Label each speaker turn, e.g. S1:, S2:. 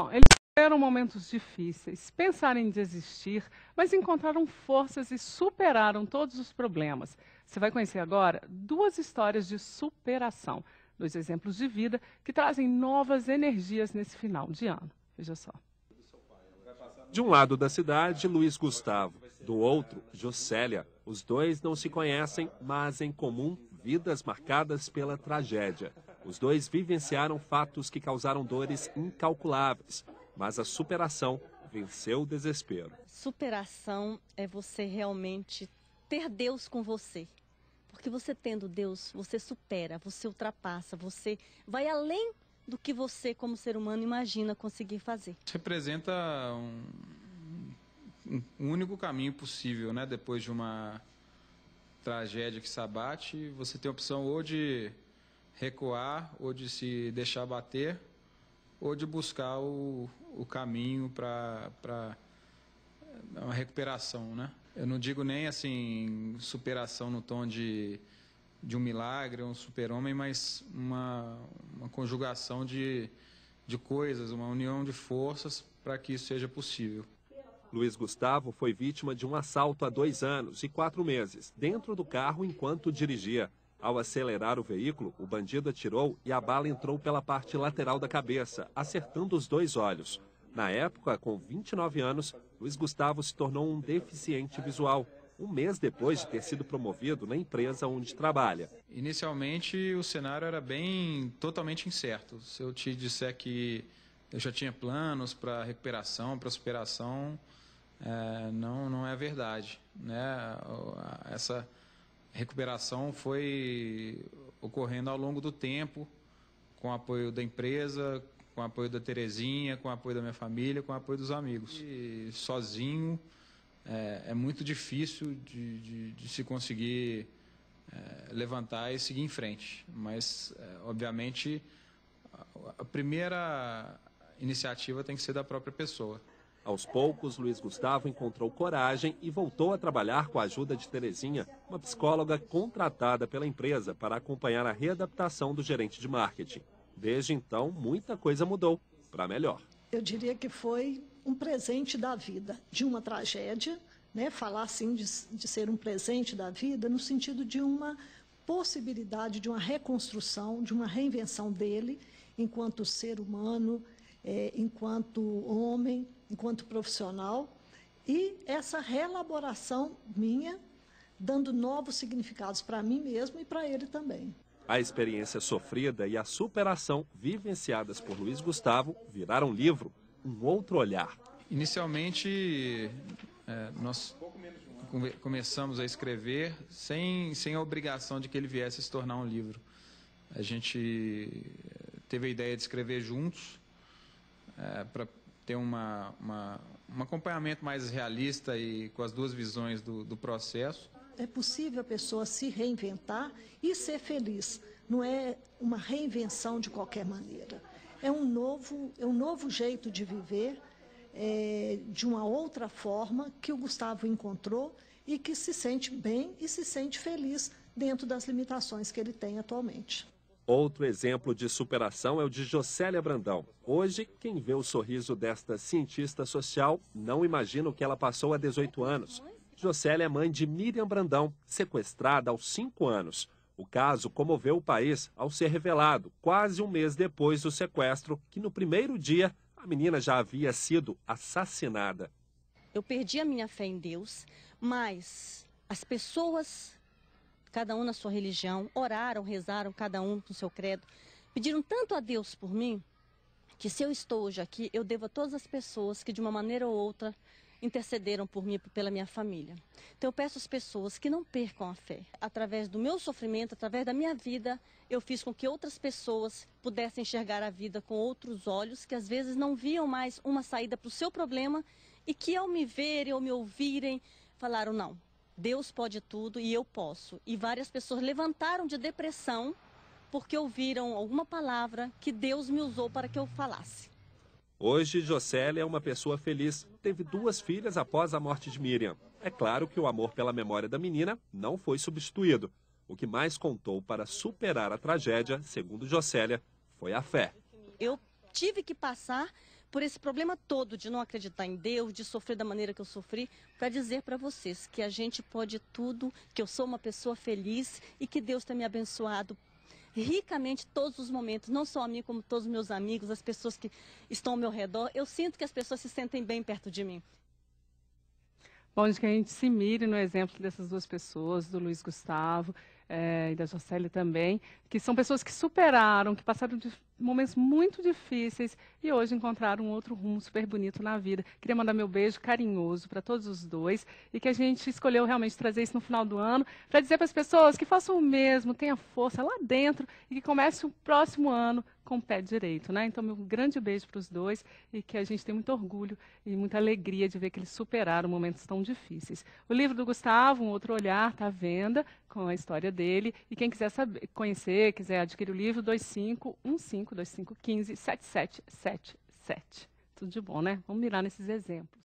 S1: Eles tiveram momentos difíceis, pensaram em desistir, mas encontraram forças e superaram todos os problemas. Você vai conhecer agora 2 histórias de superação, 2 exemplos de vida que trazem novas energias nesse final de ano. Veja só.
S2: De um lado da cidade, Luiz Gustavo. Do outro, Josélia. Os dois não se conhecem, mas em comum, vidas marcadas pela tragédia. Os dois vivenciaram fatos que causaram dores incalculáveis, mas a superação venceu o desespero.
S3: Superação é você realmente ter Deus com você. Porque você tendo Deus, você supera, você ultrapassa, você vai além do que você, como ser humano, imagina conseguir fazer.
S4: Representa um único caminho possível, né? Depois de uma tragédia que se abate, você tem a opção ou de recuar, ou de se deixar bater, ou de buscar o caminho para uma recuperação, né? Eu não digo nem assim superação no tom de um milagre, um super-homem, mas uma conjugação de coisas, uma união de forças para que isso seja possível.
S2: Luiz Gustavo foi vítima de um assalto há 2 anos e 4 meses, dentro do carro enquanto dirigia. Ao acelerar o veículo, o bandido atirou e a bala entrou pela parte lateral da cabeça, acertando os 2 olhos. Na época, com 29 anos, Luiz Gustavo se tornou um deficiente visual, 1 mês depois de ter sido promovido na empresa onde trabalha.
S4: Inicialmente, o cenário era totalmente incerto. Se eu te disser que eu já tinha planos para recuperação, para superação, não é verdade, né? Essa recuperação foi ocorrendo ao longo do tempo, com o apoio da empresa, com o apoio da Terezinha, com o apoio da minha família, com o apoio dos amigos. E sozinho é muito difícil de se conseguir levantar e seguir em frente. Mas, obviamente, a primeira iniciativa tem que ser da própria pessoa.
S2: Aos poucos, Luiz Gustavo encontrou coragem e voltou a trabalhar com a ajuda de Terezinha, uma psicóloga contratada pela empresa para acompanhar a readaptação do gerente de marketing. Desde então, muita coisa mudou para melhor.
S5: Eu diria que foi um presente da vida, de uma tragédia, né? Falar assim de ser um presente da vida no sentido de uma possibilidade de uma reconstrução, de uma reinvenção dele enquanto ser humano, enquanto homem, enquanto profissional, e essa reelaboração minha, dando novos significados para mim mesmo e para ele também.
S2: A experiência sofrida e a superação vivenciadas por Luiz Gustavo viraram livro, um outro olhar.
S4: Inicialmente, nós começamos a escrever sem a obrigação de que ele viesse a se tornar um livro. A gente teve a ideia de escrever juntos, para ter um acompanhamento mais realista e com as 2 visões do processo.
S5: É possível a pessoa se reinventar e ser feliz. Não é uma reinvenção de qualquer maneira. É um novo jeito de viver, de uma outra forma que o Gustavo encontrou e que se sente bem e se sente feliz dentro das limitações que ele tem atualmente.
S2: Outro exemplo de superação é o de Josélia Brandão. Hoje, quem vê o sorriso desta cientista social não imagina o que ela passou há 18 anos. Josélia é mãe de Miriam Brandão, sequestrada aos 5 anos. O caso comoveu o país ao ser revelado, quase 1 mês depois do sequestro, que no primeiro dia a menina já havia sido assassinada.
S3: Eu perdi a minha fé em Deus, mas as pessoas, cada um na sua religião, oraram, rezaram, cada um no seu credo, pediram tanto a Deus por mim, que se eu estou hoje aqui, eu devo a todas as pessoas que de uma maneira ou outra intercederam por mim e pela minha família. Então eu peço às pessoas que não percam a fé. Através do meu sofrimento, através da minha vida, eu fiz com que outras pessoas pudessem enxergar a vida com outros olhos, que às vezes não viam mais uma saída para o seu problema e que ao me verem ou me ouvirem, falaram não. Deus pode tudo e eu posso. E várias pessoas levantaram de depressão porque ouviram alguma palavra que Deus me usou para que eu falasse.
S2: Hoje, Josélia é uma pessoa feliz. Teve 2 filhas após a morte de Miriam. É claro que o amor pela memória da menina não foi substituído. O que mais contou para superar a tragédia, segundo Josélia, foi a fé.
S3: Eu tive que passar por esse problema todo de não acreditar em Deus, de sofrer da maneira que eu sofri, para dizer para vocês que a gente pode tudo, que eu sou uma pessoa feliz e que Deus tem me abençoado ricamente todos os momentos, não só a mim, como todos os meus amigos, as pessoas que estão ao meu redor. Eu sinto que as pessoas se sentem bem perto de mim.
S1: Bom, de que a gente se mire no exemplo dessas duas pessoas, do Luiz Gustavo e da Jocélia também, que são pessoas que superaram, que passaram de momentos muito difíceis e hoje encontraram um outro rumo super bonito na vida. Queria mandar meu beijo carinhoso para todos os dois e que a gente escolheu realmente trazer isso no final do ano para dizer para as pessoas que façam o mesmo, tenham força lá dentro e que comece o próximo ano com o pé direito, né? Então, meu grande beijo para os dois e que a gente tem muito orgulho e muita alegria de ver que eles superaram momentos tão difíceis. O livro do Gustavo, Um Outro Olhar, está à venda com a história dele e quem quiser saber, conhecer, quiser adquirir o livro, 2515-2515-7777. Tudo de bom, né? Vamos mirar nesses exemplos.